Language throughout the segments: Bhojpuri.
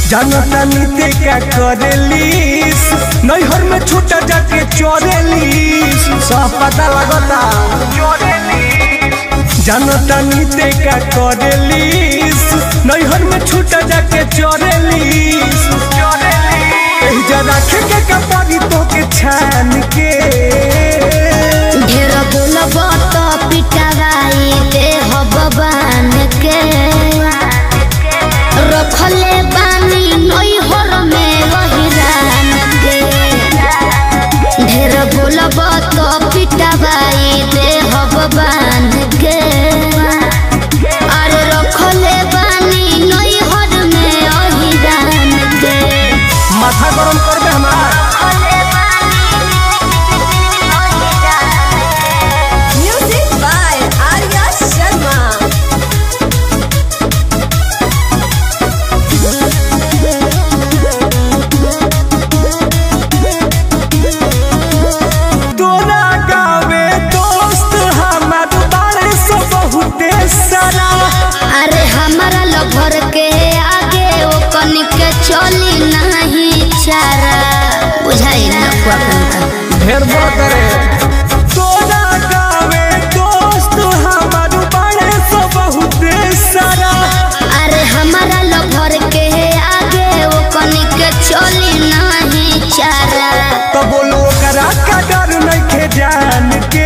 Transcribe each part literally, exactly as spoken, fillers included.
जानता नीते का करेलीस नैहर में छूटा जाके चोरेलीस सब पता लगता जानता नीते का करेलीस नैहर में छूटा जाके चोरेलीस जरा के कपड़ी तो के छान के ढेर बोलब तो पिटवाई दे भगवान के रखले बानी नैहर में वहिरान के ढेर बोलब तो पिटवाई दे भगवान के अरे रखले बानी नैहर में वहिरान के माथा गरम कर दे हमारा भर के आगे वो कनिक चली नहीं चारा बुझाई ना ढेर बात रे तोरा गावे दोस्त हमार बड़े सो बहुत सारा अरे हमारा लभर के आगे वो कनिक चली नहीं चारा तो बोलो करा का डर नहीं के जान के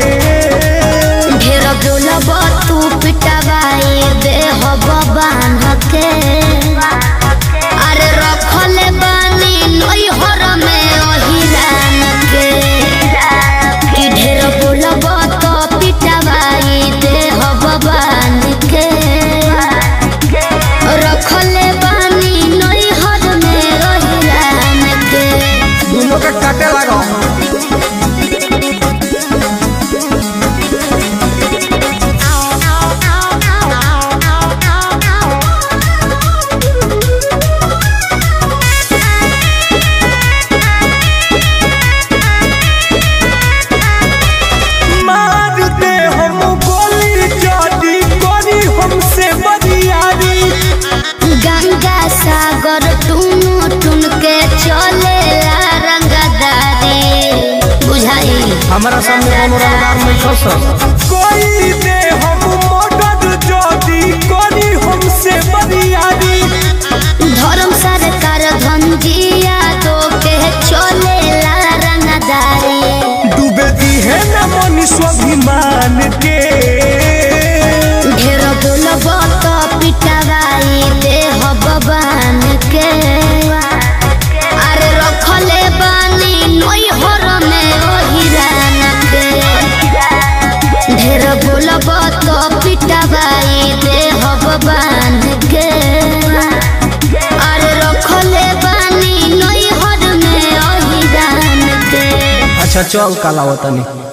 ढेर बोलब तू पिटवाई दे भगवान के अरे रखले बानी नैहर में ओहिरान के कि ढेर बोलब तो पिटवाई दे भगवान के रखले बानी नैहर में ओहिरान के दोनों का काटे लगा सागर टून टून के चले रंगदारी बुझाई हमारा सामने कोनो रंगदार नहीं खस कोई दे हम मदद जदी करी हमसे बरियारी धर्म सरकार धंजिया तो के चले रंगदारी डूबे दी है ना मन स्वाभिमान के ढेर बोलब तो पिटवाई दे भगवान के अरे रखले बानी नैहर में ओहिरान के ढेर बोलब तो पिटवाई दे भगवान के अरे रखले बानी नैहर में ओहिरान के अच्छा चल काला वतनी।